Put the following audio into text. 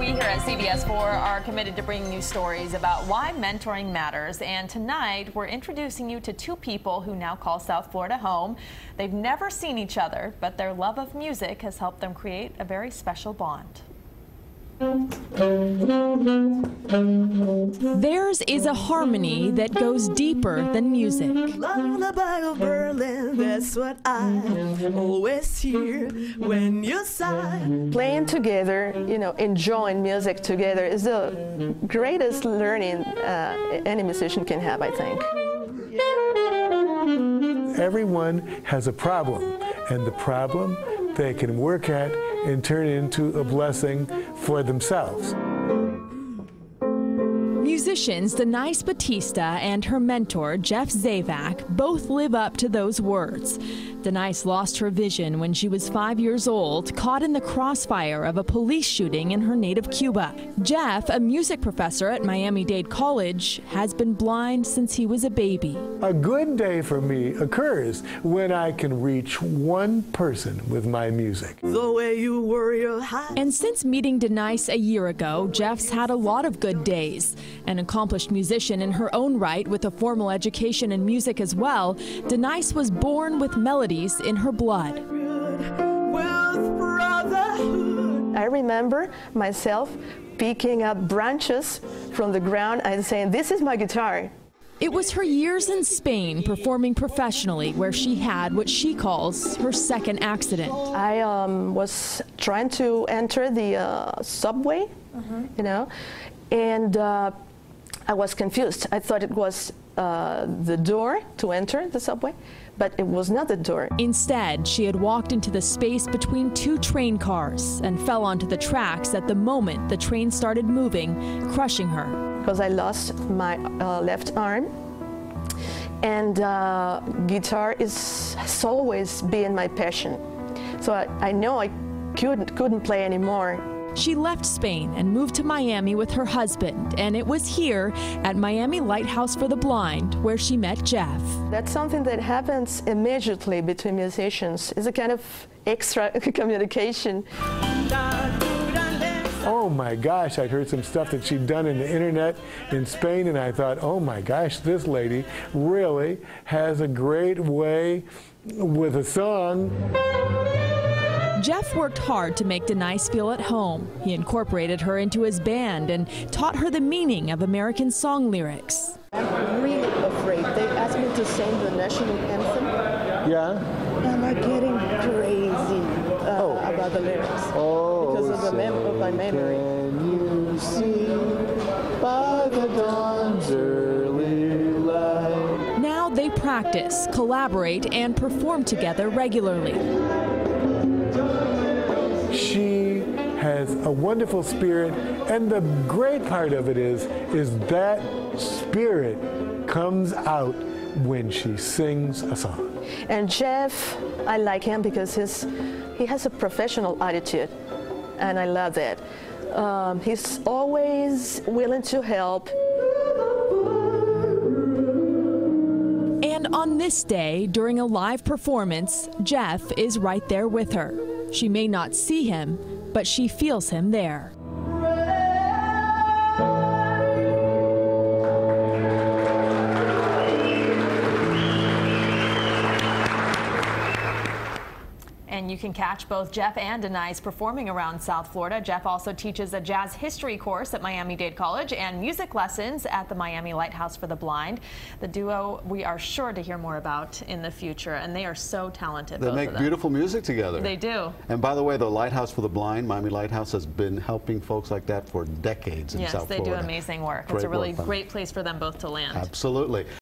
We here at CBS 4 are committed to bringing you stories about why mentoring matters. And tonight, we're introducing you to two people who now call South Florida home. They've never seen each other, but their love of music has helped them create a very special bond. Theirs is a harmony that goes deeper than music. Lullaby of Berlin, that's what I always hear when you sigh. Playing together, enjoying music together is the greatest learning any musician can have, I think. Everyone has a problem, and the problem they can work at and turn into a blessing for themselves. Musicians Denise Batista and her mentor, Jeff Zavac, both live up to those words. Denise lost her vision when she was 5 years old, caught in the crossfire of a police shooting in her native Cuba. Jeff, a music professor at Miami-Dade College, has been blind since he was a baby. A good day for me occurs when I can reach one person with my music. The way you were your high. And since meeting Denise a year ago, Jeff's had a lot of good days. An accomplished musician in her own right with a formal education in music as well, Denise was born with melodies in her blood. I remember myself picking up branches from the ground and saying, "This is my guitar." It was her years in Spain performing professionally where she had what she calls her second accident. I was trying to enter the subway, and I was confused. I thought it was the door to enter the subway, but it was not the door. Instead, she had walked into the space between two train cars and fell onto the tracks at the moment the train started moving, crushing her. Because I lost my left arm, and guitar has always been my passion. So I know I couldn't play anymore. She left Spain and moved to Miami with her husband, and it was here at Miami Lighthouse for the Blind where she met Jeff. That's something that happens immediately between musicians. It's a kind of extra communication. Oh my gosh, I'd heard some stuff that she'd done in the internet in Spain, and I thought, oh my gosh, this lady really has a great way with a song. Jeff worked hard to make Denise feel at home. He incorporated her into his band and taught her the meaning of American song lyrics. I'm really afraid. They asked me to sing the national anthem. Yeah? And I'm getting crazy about the lyrics because of my memory. Can you see by the dawn's early light? Now they practice, collaborate, and perform together regularly. She has a wonderful spirit, and the great part of it is that spirit comes out when she sings a song. And Jeff, I like him because he has a professional attitude, and I love that. He's always willing to help. And on this day, during a live performance, Jeff is right there with her. She may not see him, but she feels him there. And you can catch both Jeff and Denise performing around South Florida. Jeff also teaches a jazz history course at Miami-Dade College and music lessons at the Miami Lighthouse for the Blind. The duo we are sure to hear more about in the future, and they are so talented. They make beautiful music together. They do. And by the way, the Lighthouse for the Blind, Miami Lighthouse, has been helping folks like that for decades in South Florida. Yes, they do amazing work. It's a really great place for them both to land. Absolutely.